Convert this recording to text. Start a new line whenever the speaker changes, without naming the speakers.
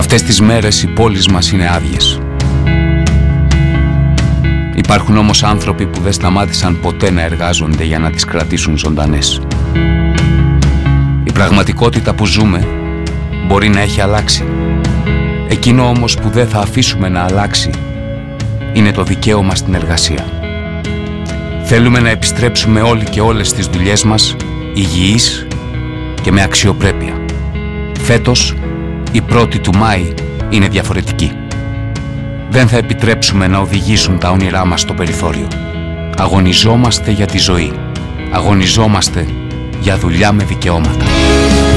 Αυτές τις μέρες οι πόλεις μας είναι άδειες. Υπάρχουν όμως άνθρωποι που δεν σταμάτησαν ποτέ να εργάζονται για να τις κρατήσουν ζωντανές. Η πραγματικότητα που ζούμε μπορεί να έχει αλλάξει. Εκείνο όμως που δεν θα αφήσουμε να αλλάξει είναι το δικαίωμα στην εργασία. Θέλουμε να επιστρέψουμε όλοι και όλες στις δουλειές μας υγιείς και με αξιοπρέπεια. Φέτος η 1η του Μάη είναι διαφορετική. Δεν θα επιτρέψουμε να οδηγήσουν τα όνειρά μας στο περιθώριο. Αγωνιζόμαστε για τη ζωή. Αγωνιζόμαστε για δουλειά με δικαιώματα.